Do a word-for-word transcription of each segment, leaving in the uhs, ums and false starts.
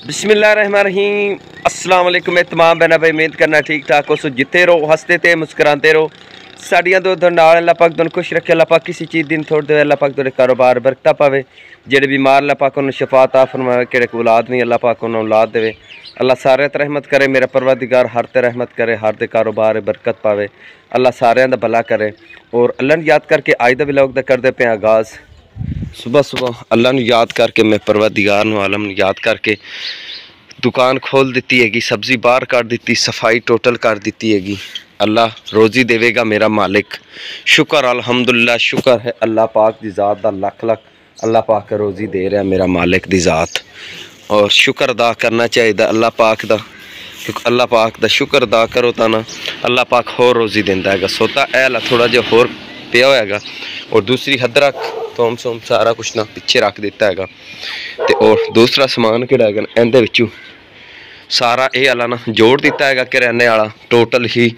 बिस्मिल्लाहिर्रहमानिर्रहीम। अस्सलाम वालेकुम। मैं तमाम बहना भाई उम्मीद करना ठीक ठाक हो। सो जिते रहो, हंसते थे, मुस्कुराते रहो। साड़ियाँ दो दो नाल अल्लाह पाक दोनों खुश रखे। अल्लाह पाक किसी चीज़ दिन थोड़ दे, अल्लाह पाक तेरे कारोबार बरकता पावे। जेड़े बीमार अल्लाह पाक उन्हें शफात आ फरमावे। केड़े को औलाद नहीं अल्लाह पाक उन्हें औलाद देवे। अल्लाह सारे ते रहमत करे। मेरा परवरदिगार हर ते रहमत करे, हर दे कारोबार बरकत पावे। अल्लाह सारे दा भला करे। और अल्लाह ने याद करके अज दा व्लॉग दा करदे पे आगाज़। सुबह सुबह अल्लाह ने याद करके, मैं परवरदिगार नूं आलम नूं याद करके दुकान खोल दी हैगी, सब्जी बाहर कर दी, सफाई टोटल कर दी हैगी। अल्लाह रोज़ी देवेगा मेरा मालिक। शुक्र अल्हम्दुलिल्लाह, शुक्र है अल्लाह पाक दी ज़ात दा लख लख। अल्लाह पाक रोज़ी दे रहा मेरा मालिक दी ज़ात, और शुक्र अदा करना चाहिए अल्लाह पाक दा, क्योंकि अल्लाह पाक दा शुक्र अदा करो तो ना अल्लाह पाक होर रोज़ी देंदा है। सोता ऐला थोड़ा जिहा होर पिया होएगा, और दूसरी हदरा थोम सोम सारा कुछ ना पिछे रख दिता है। तो और दूसरा समान किहड़ा है इहदे विचों सारा ये आला ना जोड़ दिता है किराने वाला, टोटल ही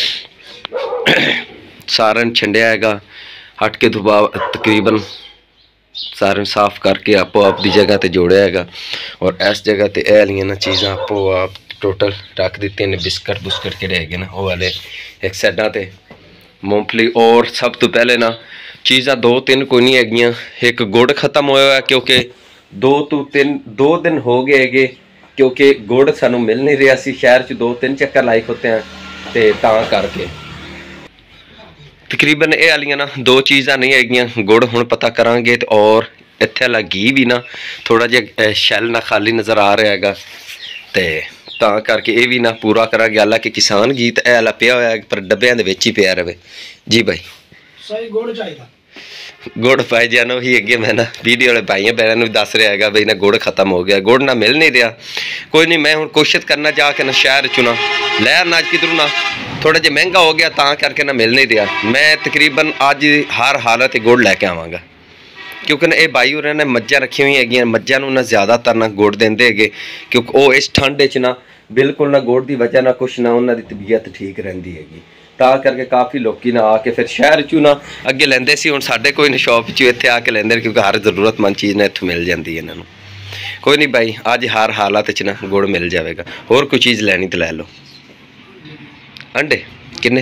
सारे छंडिया है। हट के दुबा तकरीबन सारे साफ करके आपो आप दी जगह ते जोड़िया है। और इस जगह ते ए वाली ना चीज़ां आपो आप टोटल रख दी ने। बिस्कट बुस्कट किहड़े है ना वो वाले एक साइडा ते मूंगफली। और सब तो पहले ना चीज़ां दो तीन कोई नहीं हैगियां। एक गुड़ खत्म होया, क्योंकि दो तो तीन दो दिन हो गए है, क्योंकि गुड़ सानू मिल नहीं रहा सी। शहर च दो तीन चक्कर लाई होते हैं, तो तां करके तकरीबन ये वालियां ना दो चीज़ां नहीं हैगियां। गुड़ हुण पता करांगे। तो और इत्थे वाला घी भी ना थोड़ा जिहा शैल ना खाली नज़र आ रहा है, तो तां करके ये भी ना पूरा करांगे। हालांकि किसान घी तो ये वाला पिया होया, पर डब्बियां दे विच ही पिया रहे। जी भाई सही गुड़ चाहिए। गुड़ भाई जानो ही अगे मैं ना वीडियो वाले भाइयों बहनों दस रहा है बई ना गुड़ खत्म हो गया, गुड़ ना मिल नहीं रहा। कोई नहीं, मैं हूँ कोशिश करना जाके ना शहर चुना लै ना किधरों ना थोड़ा जिहा महंगा हो गया, तां करके ना मिल नहीं रहा। मैं तकरीबन अज हर हालत गुड़ लैके आवांगा, क्योंकि ना ये भाई होर ने मज्झां रखी हुई है। मज्झां नूं ना ज़्यादातर ना गुड़ देंदे है, क्योंकि वो इस ठंड च ना बिल्कुल ना गुड़ की वजह ना कुछ ना उन्होंने तबीयत ठीक रहिंदी हैगी। तां करके काफ़ी लोग ना आके फिर शहर चू ना अगे लेंदे सी। हुण साडे कोई ना शॉप चू इत्थे आके लेंदे, क्योंकि हर जरूरतमंद चीज़ ना इत्थों मिल जाती है इन्हों। कोई नहीं भाई, अज हर हालात च ना गुड़ मिल जाएगा। होर कोई चीज़ लैनी तो लै लो। अंडे किन्ने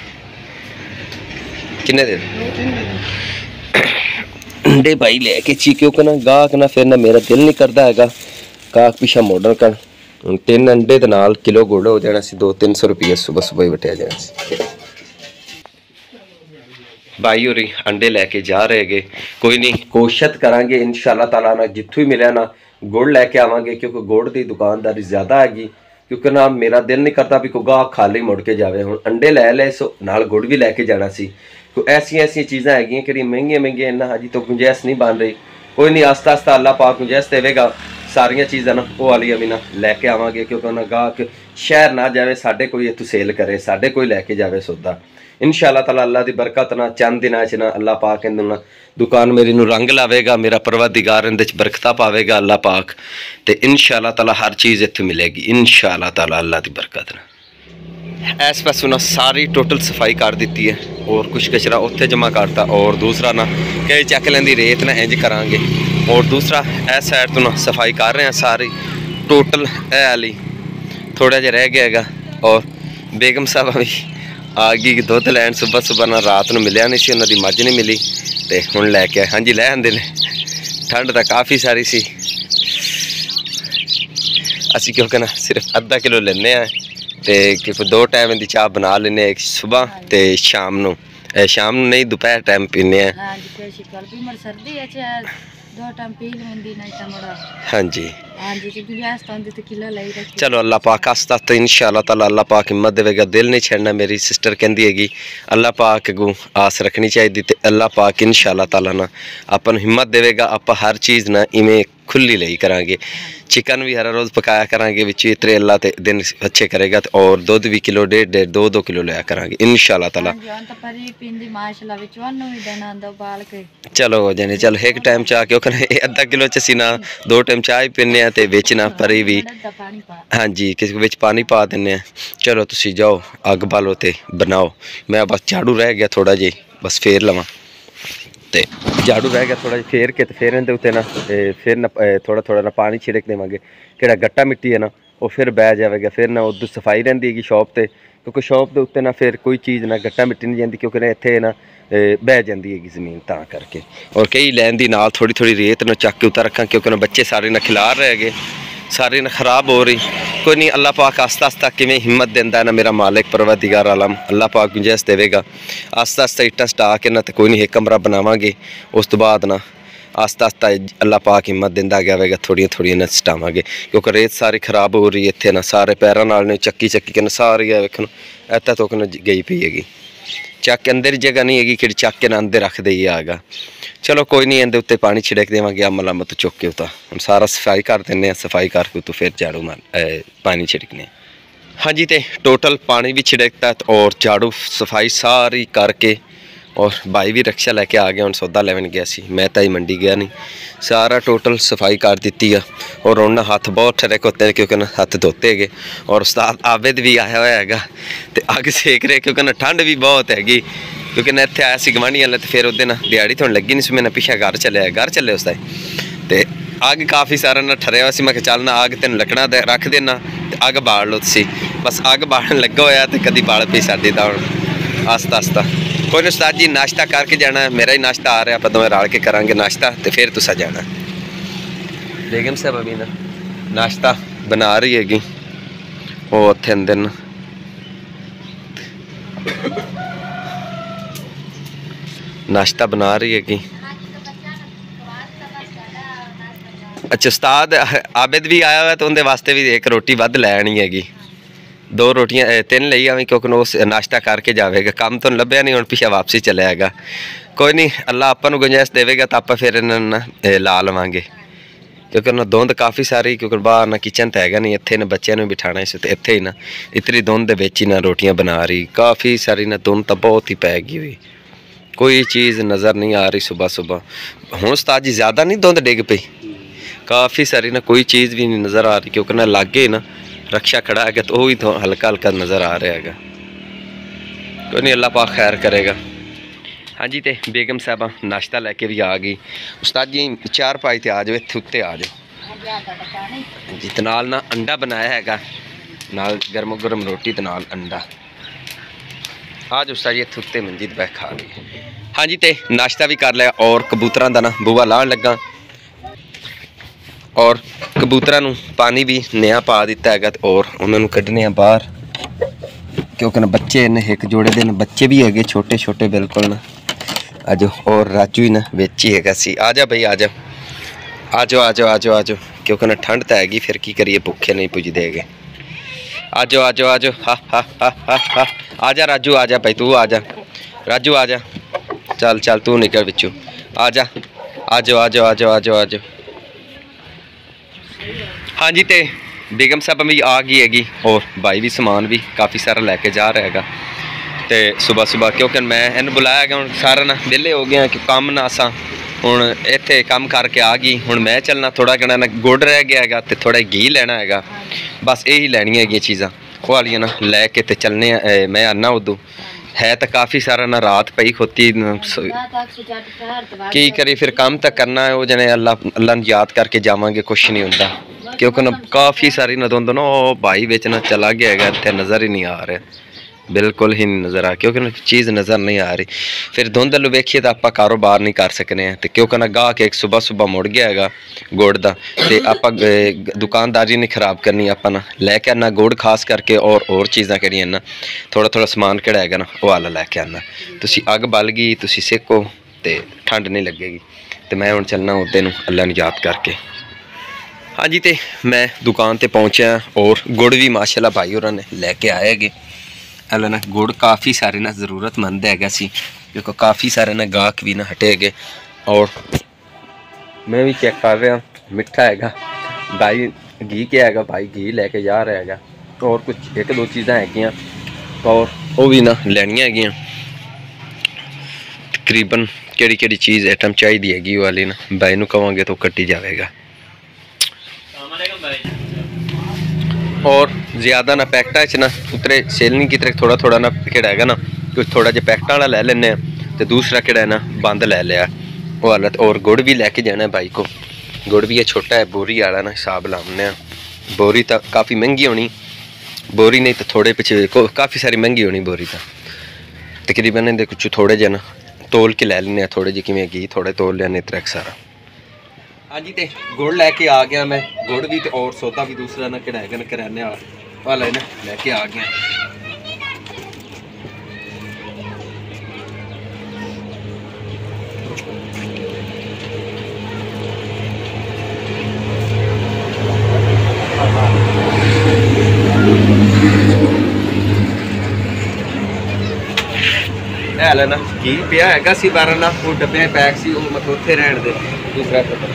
किन्ने दे अंडे भाई लैके ची, क्योंकि ना गाहक ना फिर ना मेरा दिल नहीं करता है गाहक पिछा मोड़न कर। तीन अंडे के नाल किलो गुड़ हो जाना सी, दो तीन सौ रुपये सुबह सुबह ही वटिया जाना सी। भाई होरी अंडे लैके जा रहे गए। कोई नहीं, कोशिश करांगे इंशाअल्लाह ताला ना जिथों ही मिले ना गुड़ लैके आवांगे, क्योंकि गुड़ की दुकानदारी ज़्यादा हैगी। क्योंकि ना मेरा दिल नहीं करता भी कोई गाहक खाली मुड़ के जाए। हुण अंडे लै ले सो नाल गुड़ भी लैके जाना सी। कोई ऐसिया ऐसिया चीज़ां हैगियां कि महंगिया महंगिया इन्ना अजी तो गुंजाइश नहीं बन रही। कोई नहीं, आस्ता आस्ता अल्लाह पाक गुंजाइश देवेगा। सारिया चीज़ां ना वो वालियां भी ना लैके आवांगे, क्योंकि ना गाहक शहर ना जाए, साढ़े कोई इत्थों सेल करे, साढ़े कोई लैके जाए सौदा। इंशाअल्लाह ताला अल्लाह की बरकत ना चंद दिनां च ना अल्लाह पाक इन्हूं ना दुकान मेरी नूं रंग लावेगा। मेरा परवरदिगार इहदे च बरकता पावेगा अल्लाह पाक, ते इंशाअल्लाह ताला हर चीज़ इत्थों मिलेगी इंशाअल्लाह ताला अल्लाह की बरकत ना। इस पासों ना सारी टोटल सफाई कर दी है, और कुछ कचरा उत्थे जमा करता। और दूसरा ना कई चक लेंदी रेत ना इंज करांगे। और दूसरा इस साइड तो ना सफाई कर रहे हैं सारी टोटल है वाली, थोड़ा जिहा रह गया है। और बेगम साहब भी आ गई दुध लैन। सुबह सुबह ना रात को मिलिया नहीं सी, उन्होंने मझ नहीं मिली, तो हुण लैके आए। हाँ जी लै आंदे ने, ठंड तो काफ़ी सारी सी। असी क्योंकि ना सिर्फ अद्धा किलो लेने हैं, तो दो टाइम की चाह बना लेने, एक सुबह तो शाम नूं। शाम नूं नहीं, दोपहर टाइम पीने हैं। हाँ जी चलो अल्लाह पाक आस्ता आस्ता इंशाअल्लाह ताला अल्लाह पाक हिम्मत देवेगा। दिल नहीं छड़ना। मेरी सिस्टर कहती हैगी अल्लाह पाक को आस रखनी चाहिए, तो अल्लाह पाक इंशाअल्लाह ताला ना अपन हिम्मत देवेगा। आप हर चीज़ ना इवें खुली लई करांगे। चिकन भी हर रोज़ पकाया करांगे, विच इतरे अल्लाह ते दिन अच्छे करेगा। तो और दुध भी किलो डेढ़ डेढ़ दो दो किलो लिया करांगे इंशाअल्लाह ताला। चलो हो जाने, चलो एक टाइम चाह क्योंकि अद्धा किलो च असीं ना दो टाइम चाह ही पीने, तो विच ना परी भी हाँ जी किसी विच पानी पा देने। चलो तुसीं जाओ अग बालो तो बनाओ, मैं बस झाड़ू रह गया थोड़ा जी, बस फेर लवां। ਤੇ झाड़ू रह गया थोड़ा फेर के तो फिर इहदे उत्ते ना फिर ना थोड़ा थोड़ा ना पानी छिड़क देवांगे किहड़ा गट्टा मिट्टी है ना वो फिर बह जाएगा फिर ना उधर सफाई रहिंदी है शॉप ते क्योंकि शॉप के उत्ते ना फिर कोई चीज़ ना गट्टा मिट्टी नहीं जाती क्योंकि ना इत्थे ना बह जाती है जमीन तां करके और कई लैन दी नाल थोड़ी थोड़ी रेत ना चक के उतर रखा क्योंकि ना बच्चे सारे ना खिलार रह गए सारे ना खराब हो रही कोई नहीं अल्लाह पाक आस्ता आस्ता किवें हिम्मत देंदा है ना मेरा मालिक परवरदिगार आलम अल्लाह पाक गुंजाइश देवेगा आस्ता आस्ता इट्टां सटा के ना तो कोई नहीं एक कमरा बनावांगे उस तो बाद ना आस्ता आस्ता अल्लाह पाक हिम्मत देंदा जावेगा थोड़ियां थोड़ियां ना सटावांगे क्योंकि रेत सारी खराब हो रही है इत्थे ना सारे पैरां नाल ने चक्की चक्की के सारी वेखन इत्थे तक ना गई पई हैगी चक अंदर जगह नहीं हैगी कि चक के ना अंदर रख दईए आगा चलो कोई नहीं इहदे उत्ते पानी छिड़क देवांगे अमल अमल तो चुक के उता हम सारा सफाई कर देने सफाई करके तो फिर झाड़ू मार पानी छिड़कने हाँ जी तो टोटल पानी भी छिड़कता और झाड़ू सफाई सारी करके और भाई भी रक्षा लैके आ गया हम सौदा लैन गया सी मैं तो ही मंडी गया नहीं सारा टोटल सफाई कर दी है और उन्होंने हथ बहुत ठरे होते हैं क्योंकि हथ धोते गए और उस्ताद आबिद भी आया हुआ है तो अग सेक रहे क्योंकि ठंड भी बहुत हैगी क्योंकि ना इतने आया गवांढी वाले तो फिर उस दिहाड़ी थोड़ी लगी नहीं सी मैंने पिछा घर चलिया घर चले उसका तो अग काफ़ी सारा ना ठरिया हुआ मैं चल ना अग तेन लगना रख देना तो अग बाल लो तुसी बस अग बालन लगा होया तो कभी बाल पी साडी दा हुण आस्ता आस्ता कोई नहीं उस्ताद जी नाश्ता करके जाना मेरा ही नाश्ता आ रहा आप दोवें रल के करांगे नाश्ता तो फिर तुसा जाना बेगम साहब अभी ना नाश्ता बना रही हैगी वो उत्थे अंदर ना नाश्ता बना रही हैगी अच्छा उस्ताद आबिद भी आया हुआ तो उनके वास्ते भी एक रोटी वध लैनी हैगी दो रोटियां तीन लई आवी क्योंकि उस नाश्ता करके जाएगा काम तो लभ्या नहीं हुण पिछा वापसी चले आएगा कोई नहीं अल्लाह आपां नूं गुंजाइश देवेगा तो आप फिर इन्हां ला लवांगे क्योंकि ना धुंध काफ़ी सारी क्योंकि बाहर ना किचन तो हैगा नहीं इत्थे ना बच्चों ने बिठाना इस इत्थे ही ना इतनी धुंध दे विच ही ना रोटियां बना रही काफ़ी सारी ना धुंध तो बहुत ही पै गई हुई कोई चीज़ नज़र नहीं आ रही सुबह सुबह हुण उस्ताद जी ज़्यादा नहीं धुंध डिग पई काफ़ी सारी ना कोई चीज़ भी नहीं नज़र आ रही क्योंकि ना लागे ना रक्षा खड़ा है तो वही तो हल्का हल्का नज़र आ रहा है कोई नहीं अल्लाह पाक खैर करेगा हाँ जी तो बेगम साहबा नाश्ता लैके भी आ गई उस्ताद जी चार पाई तो आ जाओ इत्थे उत्ते आ जाओ जी तो नाल ना अंडा बनाया है नाल गर्म गर्म रोटी तो नाल अंडा आ जाओ उस्ताद जी इत्थे उत्ते मंजी ते बैठ खा ली हाँ जी तो नाश्ता भी कर लिया और कबूतरां दा ना बूआ लाण लगा और कबूतरां नूं पानी भी नया पा दिता है और उन्होंने कढ़ने बाहर क्योंकि ना बच्चे ने एक जोड़े दे बच्चे भी है छोटे छोटे बिल्कुल ना अजो और राजू ही ना बेच ही है सी आ जा भाई आ जा आ जाओ आ जाओ आ जाओ आ जाओ क्योंकि ना ठंड तो हैगी फिर की करिए भुखे नहीं पुजदे गए आ जाओ आ जाओ आ जाओ हा हा हा हा हा आ जा राजू आ जा भाई तू आ जा राजू आ जा चल चल तू निकल बिचू आ जा आ जाओ आ जाओ आ जाओ आ जाओ आ जाओ हाँ जी तो बेगम साहब भी आ गई हैगी और भाई भी समान भी काफ़ी सारा लैके जा रहा है तो सुबह सुबह क्योंकि मैं इन्हें बुलाया गया हूँ सारा ना विहले हो गया कि कम ना असा हुण इत्थे कम करके आ गई हुण मैं चलना थोड़ा घना ना गुड़ रह गया है तो थोड़ा घी लेना है बस यही लैनिया है चीज़ां वो वालियां ना लैके तो चलने मैं आना उदू है तो काफ़ी सारा ना रात पई खोती की करी फिर काम तो करना है वो जने अल्लाह अल्लाह याद करके जावांगे कुछ नहीं होता क्योंकि ना काफ़ी सारी ना धुंध ना भाई बेच ना चला गया है इत्थे नज़र ही नहीं आ रहा बिल्कुल ही नहीं नज़र आ क्योंकि ना चीज़ नज़र नहीं आ रही फिर धुंध लो वेखिए तो आप कारोबार नहीं कर सकने हैं तो क्योंकि ना गाह के एक सुबह सुबह मुड़ गया है गुड़ का तो आप दुकानदारी नहीं खराब करनी आप ना लैके आना गुड़ खास करके और और चीज़ा करिए ना थोड़ा थोड़ा समान किहड़ा है ना वो वाला लैके आना तुसी अग बल गई तुसी सेको तो ठंड नहीं लगेगी तो मैं हुण चलना उदे नूं अल्लाह नूं याद करके हाँ जी तो मैं दुकान पर पहुँचा और गुड़ भी माशाल्लाह भाई होरां ने लैके आए गए अल्लाह ना गुड़ काफ़ी सारे ना ज़रूरतमंद है सी क्योंकि काफ़ी सारे ना गाहक भी ना हटे गए और मैं भी चेक कर रहा मिठा है भाई घी क्या है भाई घी लैके जा रहा है और कुछ एक दो चीज़ां है और वो भी ना लैनियां है तकरीबन केड़ी केड़ी चीज़ आइटम चाहिए हैगी वाली ना भाई नूं कहांगे तो कट्टी जाएगा और ज़्यादा ना पैकटा च ना उतरे सेल नहीं की तरह थोड़ा थोड़ा ना किड़ा है ना कुछ थोड़ा जो पैकटा वाला ले लें तो दूसरा किड़ा है ना बंद ले लिया वो हालत। और गुड़ भी लैके जाना है भाई को, गुड़ भी है छोटा है, बोरी वाला ना हिसाब लाने। बोरी तो काफ़ी महंगी होनी, बोरी नहीं तो थोड़े पिछले काफ़ी सारी महंगी होनी बोरी तो तकरीबन इहदे कुछ थोड़े जे ना तोल के लै लें, थोड़े जे किमें घी थोड़े तोल लेने त्रैक सारा। हाँ जी, तो गुड़ लैके आ गया मैं, गुड़ भी तो और सौदा भी दूसरा ना किराए का कराने वाला ना लैके आ गया। है ना घी पिया है सी बारह ना, वो डब्बे पैक सी, वो मतलब उत्थे रहन दे दूसरा पता।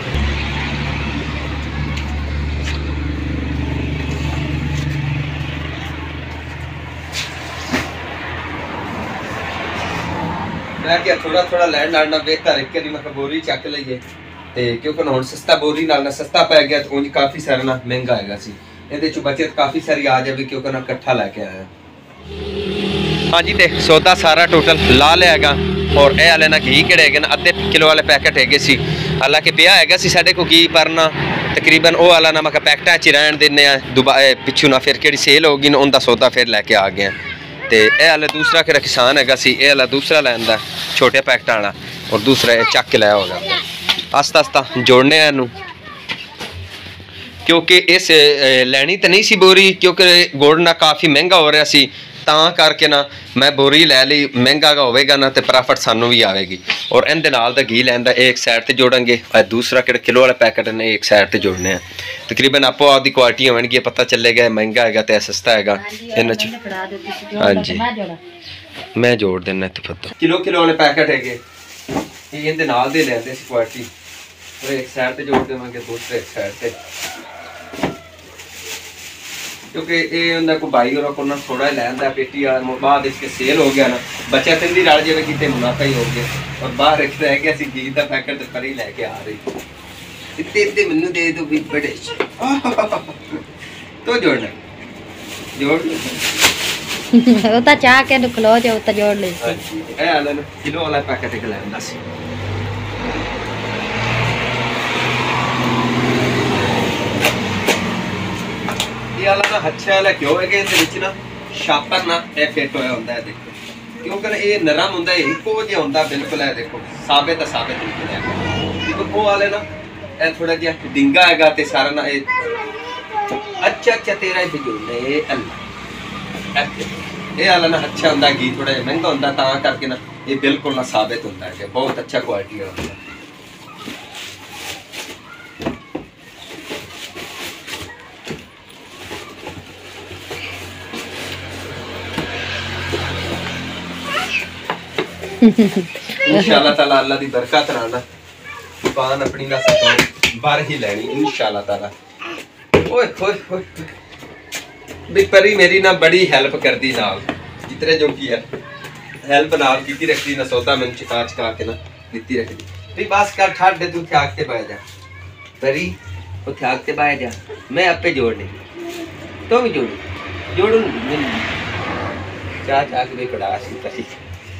मैं क्या थोड़ा थोड़ा लैंड लाना बेहतर एक करी मैं बोरी चक लीए, क्योंकि हुण सस्ता बोरी नाल सस्ता पै गया तो उंज काफ़ी सारा ना महंगा हैगा सी, इहदे च बचत काफ़ी सारी आ जाए क्योंकि ना इकट्ठा लैके आया। हाँ जी, तो सौदा सारा टोटल ला लिया और यह हाले ना घी किहड़े है ना अद्धे किलो वाले पैकेट है सी, हालांकि पिया है सी साढ़े को घी पर ना तकरीबन वो वाला ना मैं पैकेटा च रहन देने दुबारा पिछू ना फिर कि सेल होगी ना उनका सौदा फिर लैके आ गया। तो यह हाले दूसरा कि किसान है सी, यह हाले दूसरा लैंदा छोटे पैकेटा वाला और दूसरा चक के लाया होगा। आस्ता आस्ता जोड़ने इनू क्योंकि इस लैनी तो नहीं सी बोरी, क्योंकि गुड़ ना काफ़ी महंगा हो रहा सी ਤਾਂ करके ना मैं बोरी लै ली, महंगा होगा ना तो प्रॉफिट सानू भी आएगी। और इनके नाल दा घी लैंदा एक साइड ते जोड़ेंगे, दूसरा कि किलो वाले पैकेट ने एक साइड ते जोड़ने हैं। तकरीबन आपो आपकी क्वालिटी होगी, पता चलेगा महंगा है तो सस्ता है इन। हाँ जी मैं जोड़ देना इतने फिर किलो किलो वाले पैकेट है इनके नाल दे लैंदे सी क्वालिटी, और एक साइड ते जोड़ देवांगे दूसरे एक साइड ते, क्योंकि ये उन्हें को भाई और को ना थोड़ा लैंदा पेटी बाद इसके सेल हो गया ना बचत इनकी रल जाए कि मुनाफा ही हो गया, और बाहर एक रह गया घी का पैकेट तो करी लैके आ रही इतने इतने मैनू दे दो भी बड़े तो जोड़ना जोड़ वो तो चाह के खलो जो तो जोड़ ले। हां जी ए वाला ना किलो वाला पैकेट एक लैंदा सी। वाला ना अच्छा वाला क्यों है कि इहदे विच ना शापर ना ए फिट होया हुंदा है, देखो क्योंकि ये नरम हुंदा है, इको जिहा हुंदा बिल्कुल है, देखो साबित है साबित बिल्कुल है। तो वो वाले ना ए थोड़ा जिहा डिंगा हैगा ते सारा ना ए अच्छा अच्छा तेरा ही जोड़ना ए अल्लाह ये वाला ना अच्छा हुंदा, घी थोड़ा जिहा महंगा हुंदा तां करके ना ये बिल्कुल ना साबित हुंदा है, बहुत अच्छा क्वालिटी है। इंशाअल्लाह ताला अल्लाह दी बरकत नाल ना दुकान अपनी ना सकूं बाहर ही लेनी इंशाअल्लाह ताला। ओए होए होए भी परी मेरी ना बड़ी हेल्प करदी नाल जितने जो की है हेल्प नाल कीती रखदी ना सौदा मैं चिका चिका के ना दित्ती रखदी भी बस कर छाड़ दे तू त्याग के बैठ जा परी वो त्याग के बैठ जा मैं आपे जोड़नी तो भी जोड़ जोड़ू चाह चाह के भी कड़ा सी परी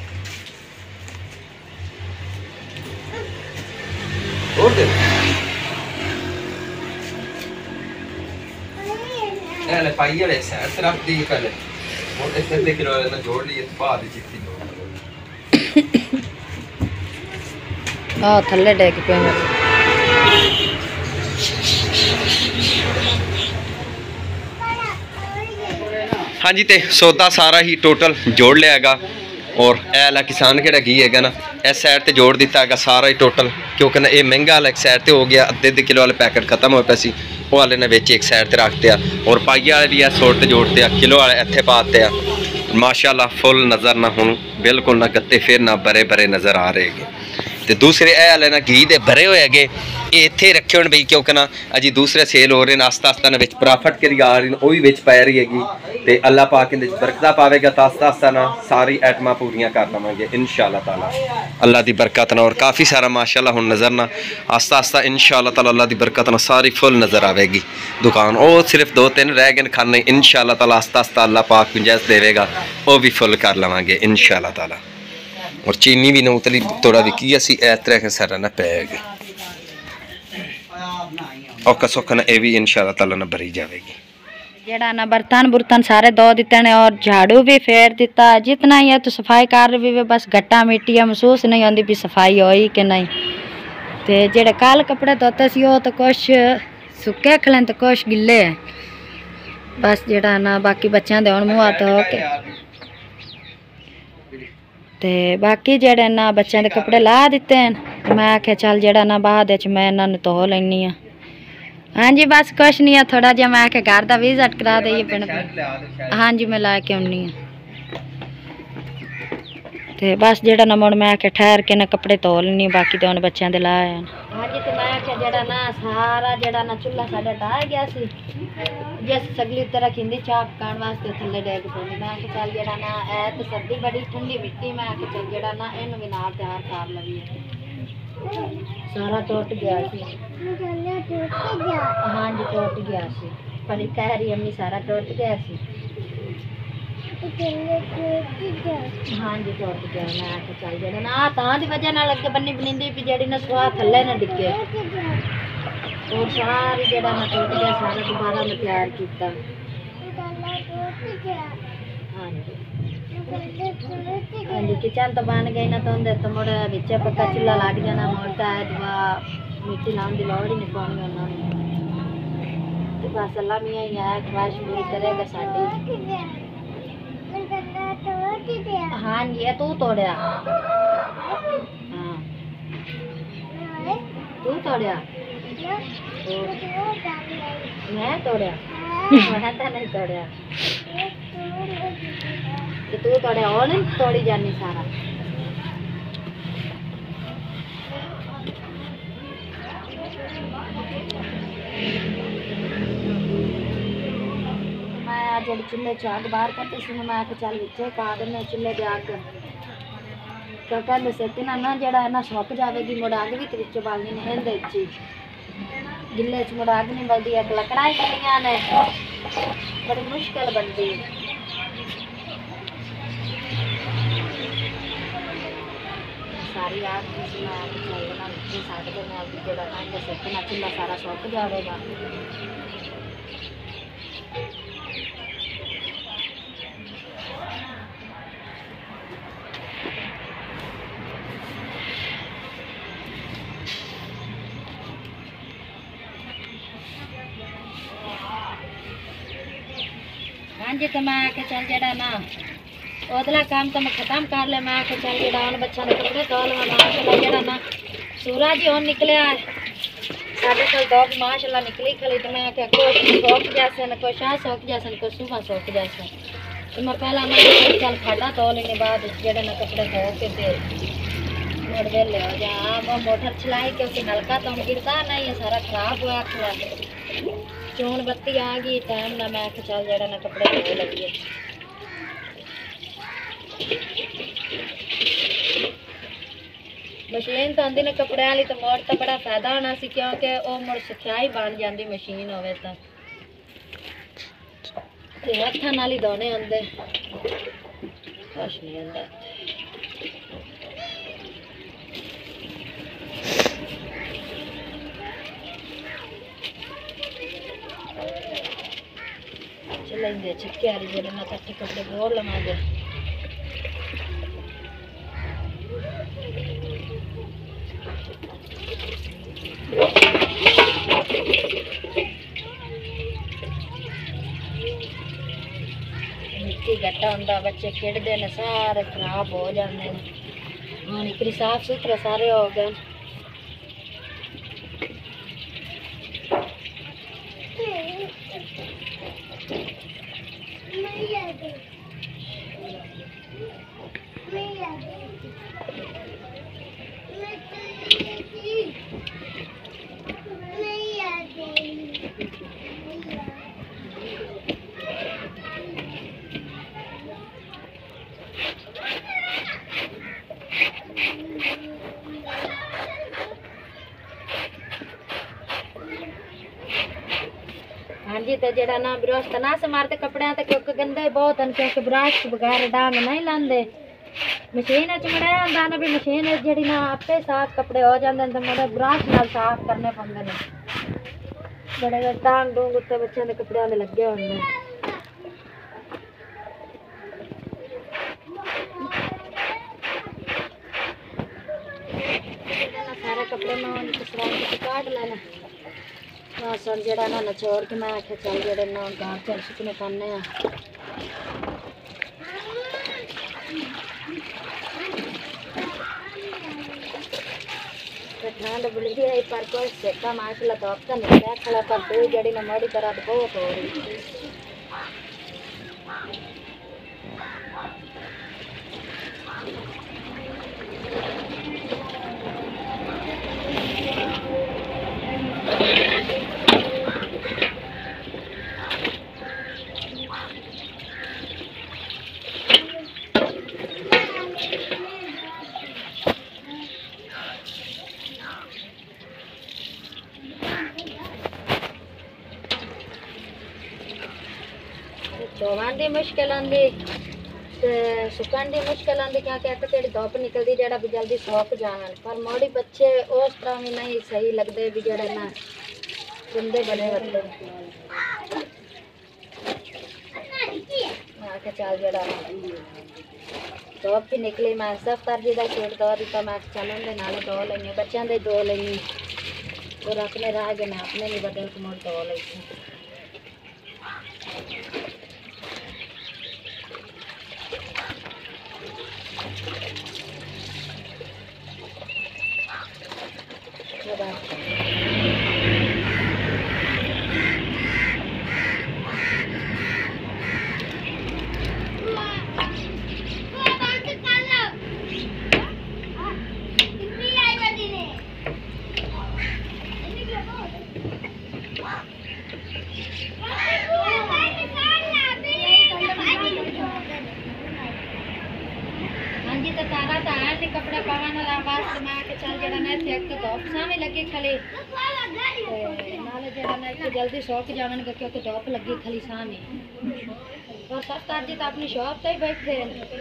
और दे ले पाई वाले साइड से रख दी पहले और इस तरह किलो ना जोड़ लिए बाद में चिट्ठी जोड़ हां थल्ले डेक पे मैं हाँ जी तो सौदा सारा ही टोटल जोड़ लियागा और ऐला किसान केड़ा घी है ना इस साइड ते जोड़ दिता है सारा ही टोटल, क्योंकि ना ये महंगा वाला एक साइड ते हो गया, अद्धे अद्धे किलो वाले पैकेट खत्म हो पे वो वाले ने बेच एक साइड ते रखते हैं और पाइया वाले भी सोट ते जोड़ते हैं, किलो वाले इत्थे पाते हैं। माशाल्लाह फुल नज़र ना हुण बिल्कुल ना गत्ते फिर ना बरे बरे नज़र आ रहे हैं। तो दूसरे ए वाले ना घी दे भरे हुए है ये इत्थे रखे होने बई, क्योंकि ना अजी दूसरे सेल हो रहे हैं आस्ता आस्ता ना प्रॉफिट करी आ रही वो भी बिच पै रही हैगी तो अल्लाह पाक इहदे बरकत पावेगा तो आस्ता आस्ता ना सारी आइटमां पूरियां कर लवांगे इंशाअल्लाह ताला अल्लाह दी बरकत ना। और काफ़ी सारा माशाअल्लाह हुण नज़र ना आस्ता आस्ता इंशाअल्लाह ताला अल्लाह दी बरकत ना सारी फुल नज़र आवेगी दुकान, वो सिर्फ दो तीन रह गए खाने इंशाअल्लाह ताला आस्ता आस्ता अल्लाह पाक गुंजाइश देवेगा वो भी फुल कर लवांगे इंशाअल्लाह ताला। और चीनी भी ना उतली थोड़ा विकी असी इस तरह के सारा ना पै गए औखा सौखा ना ये भी इंशाल्लाह ताला ना भरी जाएगी। जेड़ा ना बर्तन बुर्तन सारे धो दिते ने और झाड़ू भी फेर दिता। जितना ही है तो सफाई कर भी बस गट्टा मिट्टी महसूस नहीं होती भी सफाई होई कि नहीं। ते जेड़े कल कपड़े धोते सी वो तो कुछ सुके खले तो कुछ गिले है। बस जेड़ा ना बाकी बच्चों दे हुण मुँह हत्थ धो के ते बाकी जेड़े ना बच्चों दे कपड़े ला दिते हैं। मैं आख्या चल जेड़ा ना बाद च मैं इन्होंने धो लैनी हाँ। हाँ जी बस कुछ नहीं है थोड़ा जहा मैं आख्या घर का विजिट करा दईए पिंड। हाँ जी मैं ला के आनी हाँ ते बस जेड़ा ना मुड़ मैं आख्या ठहर के ना कपड़े धो लैनी बाकी तो हुण बच्चों दे लाए हैं। हाँ जी तो मैं आख्या जेड़ा ना सारा जेड़ा ना चूल्हा साडा ढाह गया सी जिस सगली उत्ते रखी चाह पकाने वास्ते थल्ले डेग पौंदी। मैं आख्या चल जेड़ा ना ऐ तो सर्दी बड़ी ठंडी मिट्टी मैं आख्या चल जेड़ा ना इनू भी नाल तैयार कर लवीए। सारा टुट गया सी। हाँ जी टुट गया सी बड़ी कह रही अम्मी सारा टुट गया सी। हाँ जी टुट गया। मैं आख्या चल जेड़ा ना तां दी वजह नाल अगे बन्नी बनिंदी भी जेड़ी ना सुहा थल्ले ना डिगे और सारी जेड़ा ना टुट गया सारा दोबारा मैं तैयार किया। हाँ जी हाँ जी किचन तो बन गई ना तो अंदर तो मुड़ बिच पक्का चूल्हा लग जाना मुड़ता है दुआ मिट्टी लाने की लौड़ ही नहीं पानी उन्होंने तो बस अल्लाह मियाँ ही है ख्वाहिश पूरी करेगा साड़ी। हाँ जी ये तू तोड़िया। हाँ तू तोड़िया मैं तोड़िया मैं तो नहीं तोड़िया कि तू तोड़िया और नहीं तोड़ी जानी सारा। मैं जब चूल्हे च अग बाहर करती सी मैं आख्या चल विचे पा देने चूल्हे की अग तो कहते सेती ना ना जेड़ा ना सुक जाएगी मुड़ अग भी तो विच बालनी ने हिंदे च गिले च मुड़ अग नहीं बलदी एक लकड़ा ही गलियां ने बड़ी मुश्किल बनती। सारी आग चलना साढ़े देने अभी जेड़ा ना सेकना चूल्हा सारा सुक जाएगा। हाँ जी तो मैं आके चल जेड़ा ना उधला काम तो मैं खत्म कर लिया। मैं आके चल जेड़ा उन बच्चों के कपड़े धो लवा माशाल्लाह जेड़ा ना सूरज ही निकलिया साढ़े कल दो माशाल्लाह निकली खली तो मैं आके कुछ सूख जैसे न कुछ आ सूख जैसे कुछ सुबह सूख जैसे तो मैं पहला मैं चल खाटा धो लेने बाद जेड़ा ना कपड़े धो के दे मोड़ वेले हो जा। वो मोटर चलाई क्योंकि नलका तो गिरता नहीं है सारा खराब हुआ खड़ा चून बत्ती आ गई टाइम ना मैं चल जेड़ा ना कपड़े धो लगिए। मशीन तो आंदी ने कपड़े वाली तो मोड़ तो बड़ा फायदा होना सी क्योंकि वो मुड़ सिखाई बन जाती मशीन होवे तो हत्थां नाल ही धोने आंदे कुछ नहीं आंदा। चलेंगे छिक्के वाली जेड़े ना कट्ठे कपड़े बोर लवांगे। मिट्टी गट्टा होंदा बच्चे खेडते ने सारे खराब हो जाते हैं। हाँ इकरी साफ सुथरा सारे हो गए। हाँ जी तो जरा ना ब्रश तो ना से मारते कपड़े तो क्योंकि गंदे बहुत हैं क्योंकि ब्रश बगैर डांग नहीं लाते मशीन च मड़ाया होंदा ना भी मशीन जेह्ड़ी ना आपे साफ कपड़े हो जाते हैं तो मुड़े ब्रश नाल साफ करने पौंदे ने बड़े बड़े टांग डूंग उत्ते बच्चों के कपड़े वाले लगे होंगे सारे कपड़े में काट लेना सर जरा ना नचोड़ के मैं आखे चल जड़े ना गाँव चल सुकने पाने ठंड बड़ी है पर कोई सेका माशला तो अब तक नहीं खड़ा पर दो जड़ी ना मोड़ी तरह तो बहुत हो रही धोवन की मुश्किल आती सुकन की मुश्किल आती क्या कहते तेरी धुप निकलती जरा भी जल्दी सुक जावन पर मोड़ी बच्चे उस तरह भी नहीं सही लगते भी जड़े ना गंदे बने बदले आके चल जरा धुप भी निकली मैं सब तरजी का सूट दो दिता मैं चलन के नाले धो लेंगे बच्चों के धो लेंगी और अपने रह गए मैं अपने नहीं बदल के मुड़ धो लेंगी कपड़े पावन वास्ते मैं के चल जरा ना थे तो धूप सामे लगी खली नाले जरा ना जल्दी सोक जावन क्योंकि धूप लगी खली सामे और सब ताजी तो अपनी शॉप पे ही बैठे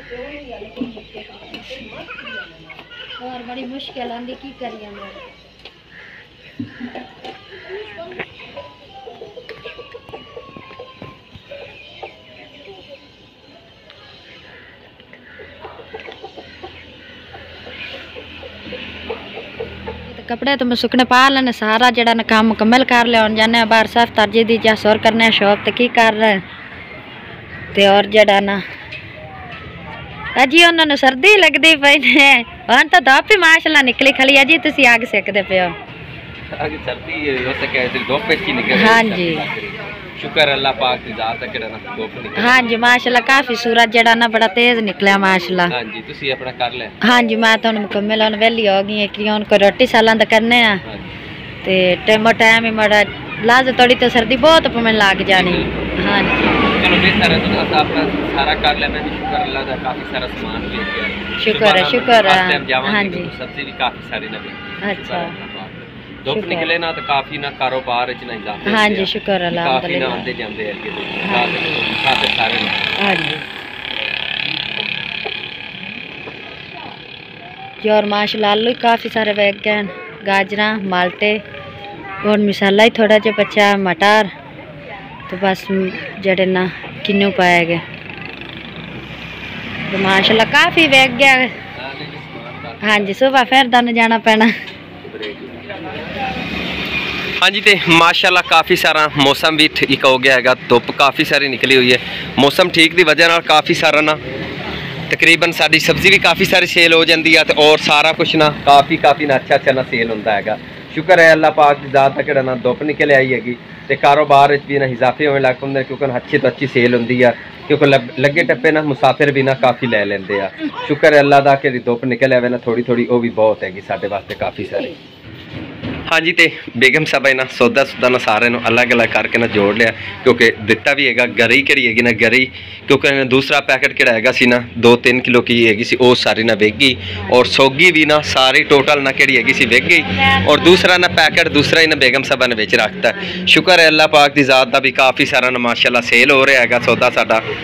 और बड़ी मुश्किल आंदी की करिए कपड़े तो मैं सुकने पा लेने सारा जड़ा ना काम मुकम्मल कर लिया जाने बाहर साफ तरजी दी जा सोर करने शॉप तो की कर रहे ते और जड़ा ना अजी उन्होंने सर्दी लगती पई ने हम तो धुप ही माशाल्लाह निकली खली अजी तुसी आग सेकदे पे हो आगे सर्दी हो सके धुप ही निकल हाँ जी शुक्र अल्लाह पाक दी जात है केड़ा ना धुप निकल हाँ जी माशाल्लाह काफी सूरज जड़ा ना बड़ा तेज निकलिया माशाल्लाह हाँ जी तुसी अपना कर ले हाँ जी मैं तो मुकम्मल हुन वेली हो गई है कि उनको रोटी सालां दा करने आ ते टाइम टाइम ही मड़ा लाज थोड़ी तो सर्दी बहुत पमन लग जानी हाँ जी चलो बेहतर है तो अपना सारा कर ले मैं भी शुक्र अल्लाह दा काफी सारा सामान ले गया शुक्र है शुक्र है हाँ जी सब्जी भी काफी सारी लगी अच्छा धुप निकले ना तो काफी ना कारोबार च नहीं जाते हाँ जी शुक्र अल्लाह काफी ना आते जाते हैं कि खाते सारे हाँ जी जी और माशाल्लाह आलू काफ़ी सारे वेग गए गाजरा माल्टे और मसाला ही थोड़ा जो बचा मटर तो बस जड़े ना किन्नू पाए गए तो माशाल्लाह काफ़ी वेग गया हाँ जी सुबह फिर दन जाना पैना हाँ जी तो माशाल्लाह काफ़ी सारा मौसम भी ठीक हो गया है धुप काफ़ी सारी निकली हुई है मौसम ठीक की वजह नाल काफ़ी सारा ना तकरीबन साड़ी सब्जी भी काफ़ी सारी सेल हो जाती है और सारा कुछ ना काफ़ी काफ़ी ना अच्छा अच्छा ना सेल होंदा है शुक्र है अल्लाह पाक की ज़ात का ना धुप निकल आई हैगी तो कारोबार भी ना इजाफे होने लग पाते क्योंकि अच्छी तो अच्छी सेल होंदी है क्योंकि लगे टप्पे ना मुसाफिर भी ना काफ़ी लै लेंदे आ शुक्र है अल्लाह दा कि धुप निकल आवे ना थोड़ी थोड़ी वो भी बहुत हैगी साडे वास्ते काफ़ी सारी हाँ जी तो बेगम साहब ना सौदा सुदा ना सारे अलग अलग करके ना जोड़ लिया क्योंकि दिता भी है गरी कड़ी हैगी ना गरी क्योंकि दूसरा पैकेट किड़ा हैगा सी ना दो तीन किलो की हैगी सी वो सारी ना विक गई और सौगी भी ना सारी टोटल ना कड़ी हैगी सी विक गई और दूसरा ना पैकेट दूसरा ही ना बेगम साहब ने बेच रखता है शुक्र है अल्लाह पाक की ज़ात का भी काफ़ी सारा ना माशाल्लाह सेल हो रहा है सौदा साडा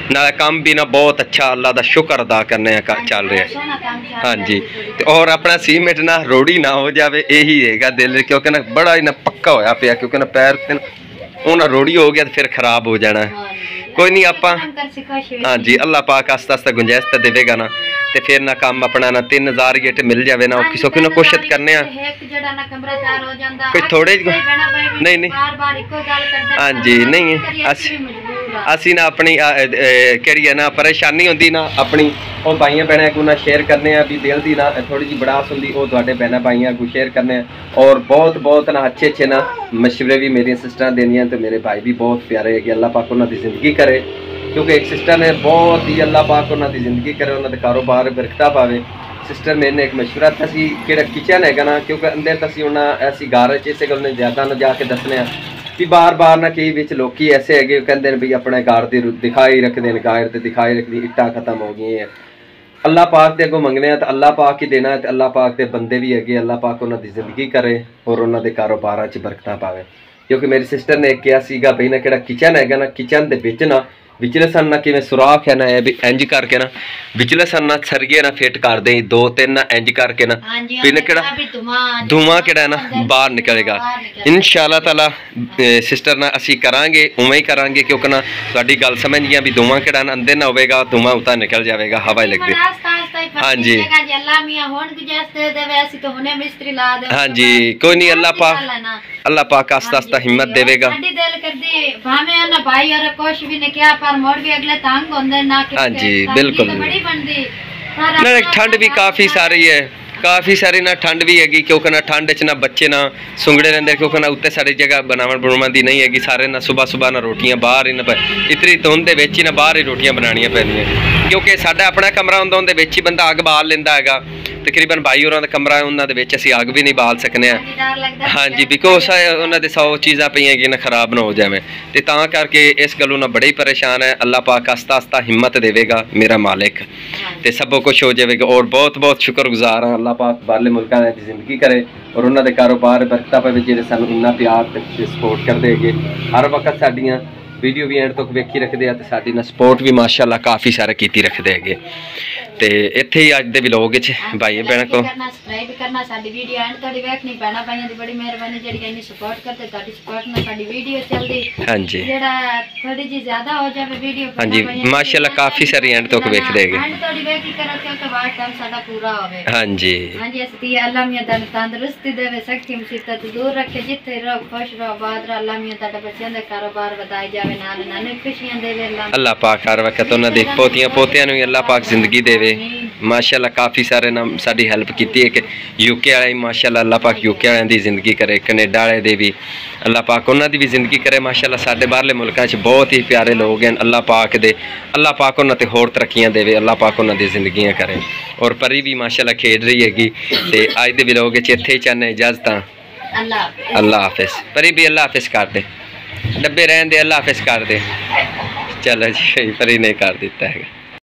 नाले काम भी ना बहुत अच्छा अल्लाह दा शुक्र अदा करने चल रहा है। सोना काम चल हाँ रहा जी, है। ते और अपना सीमेंट ना रोड़ी ना हो जाए यही हैगा दिल, क्योंकि ना बड़ा ही ना पक्का होया पिया, क्योंकि ना पैर ते वो ना रोड़ी हो गया तो फिर खराब हो जाना है। हाँ जी। कोई नहीं आपा काम कर सिखो शुरू हाँ जी, अल्लाह पाक आस्ता आस्ता गुंजाइश तो देवेगा ना, ते फिर ना काम अपना ना तीन हजार गेट मिल जावे ना, किसी को ना कोशिश करने आ एक जड़ा ना कमरा तैयार हो जांदा कोई थोड़े कोई बना भाई नहीं नहीं बार-बार इको गल करदे। हाँ जी, नहीं अस असी ना अपनी केड़ी है ना परेशानी होंदी ना अपनी वो भाइयां भैन को ना शेयर करने हैं भी दिल दी ना थोड़ी जी बड़ास होंदी वो तुहाडे भैन भाइयां को शेयर करने हैं। और बहुत बहुत ना अच्छे अच्छे ना मशवरे भी मेरी सिस्टर देनियां, तो मेरे भाई भी बहुत प्यारे है कि अल्लाह पाक उन्हां दी जिंदगी करे, क्योंकि एक सिस्टर ने बहुत ही अल्लाह पाक उन्हां दी जिंदगी करे, उन्हां दे कारोबार बरकता पावे। सिस्टर मेरे ने एक मशवरा तसी केड़ा किचन हैगा ना, क्योंकि अंदर तसी उन्हां ऐसी घर च इसे गल ने ज़्यादा ना जाके दसने आ भी बार बार ना कई विच लोकी ऐसे है कहते हैं भी अपने घर की दिखाई रखते हैं, गायर तो दिखाई रखती इट्टा खत्म हो गई है। अल्लाह पाक दे अगों मंगने तो अल्लाह पाक ही देना है, तो अल्लाह पाक दे बंदे भी है, अल्लाह पाक उन्होंने जिंदगी करे और उन्होंने कारोबार च बरकत पावे। क्योंकि मेरी सिस्टर ने कहा सीगा भाई ना कि किचन है ना, किचन के विच ना विचले सन ना कि सुराख है ना भी इंज करके ना विचले सन ना सरिये ना फिट कर दे दो तीन ना इंज करके ना फिर कि धुआं कि ना बाहर निकलेगा। इंशाअल्लाह ताला सिस्टर ना असी करांगे उवें ही करांगे, क्योंकि ना तुहाडी गल समझ गया भी धुआं कि ना अंदर ना होगा, धुआं उता निकल जाएगा, हवा ही लगती। हाँ जी हाँ जी, कोई नहीं अल्लाह पाक अल्लाह पाक आस्ता आस्ता हिम्मत देवेगा। हाँ जी बिल्कुल, ना ठंड भी काफ़ी सारी है, काफ़ी सारी ना ठंड भी हैगी, क्योंकि ना ठंड च ना बच्चे ना सुंगड़े रहते, क्योंकि ना उत्ते सारी जगह बनावन बनवान दी नहीं हैगी, सारे ना सुबह सुबह ना रोटियां बाहर ही ना इतनी धुंध दे विच ही ना बाहर ही रोटियां बनानियां पैंदियां, क्योंकि साडा अपना कमरा हुंदा उहदे विच ही बंदा अग बाल लैंदा हैगा। तकरीबन भाई होरां दा कमरा उन्हां दे विच असीं अग भी नहीं बाल सकने हैं। हाँ जी, बिकॉज उन्हां दे सौ चीज़ां पईयां कि ना खराब ना हो जाए, तो तां करके इस गल्लों ना बड़े ही परेशान है। अल्लाह पाक आस्ता आस्ता हिम्मत देवेगा मेरा मालिक, तो सब कुछ हो जाएगा। और बहुत बहुत शुक्रगुजार हाँ अल्लाह पाक बाहरले मुल्कां दी जिंदगी करे और उन्हां दे कारोबार बरकत पावे, जिहड़े सानूं इन्ना प्यार ते सपोर्ट करदे हैगे, हर वक्त साडियां वीडियो भी एंड तक वेखी रखते हैं, तो साडी ना सपोर्ट भी माशाअल्लाह काफ़ी सारे कीती रखते हैगे। ते इत्थे ही अज दे व्लॉग च भाई भैन को सब्सक्राइब करना, साडी वीडियो एंड तक देखनी, भैन भाइयों दी बड़ी मेहरबानी जेड़ी इन्नी सपोर्ट करते, ताडी सपोर्ट नाल साडी वीडियो चलदी। हां जी, जेड़ा थोड़ी जी ज्यादा हो जावे वीडियो, हां जी माशाअल्लाह काफ़ी सारी एंड तक वेखदे हैगे, एंड तोड़ी वेखी करो क्योंकि वार टाइम साडा पूरा होवे। हां जी हां जी, असती अल्लाह मियां दा तंदुरुस्ती देवे, सख्ती मुसीबत दूर रखे, जिथे रहो खुश रहो आबाद रहो, अल्लाह मियां ताडा बच्चों दे कारोबार वधाई जावे, नाल नाल खुशियां देवे अल्लाह। अल्लाह पाक हर वक्त उन्हां दे पोतियां पोतियां नूं अल्लाह पाक जिंदगी देवे। माशाअल्लाह काफ़ी सारे ना साडी हेल्प की है कि यूके वाले माशाअल्लाह अल्लाह पाक यूके वाले की जिंदगी करे, कनेडा वाले दे भी अल्लाह पाक उन्हां दी भी जिंदगी करे। माशाअल्लाह साडे बाहरले मुल्कां च बहुत ही प्यारे लोग हैं, अल्लाह पाक दे अल्लाह पाक उन्हां ते होर तरक्कियां देवे, अल्लाह पाक उन्हां दी जिंदगियां करे। और परी भी माशाअल्लाह खेड रही हैगी, ते अज दे व्लॉग च इत्थे ही चाहने इजाजत। अल्लाह हाफिज़ परी भी अल्लाह हाफिज़ कर दे, डब्बे रहन दे अल्लाह हाफिज़ कर दे। चलो जी परी ने कर दिता है।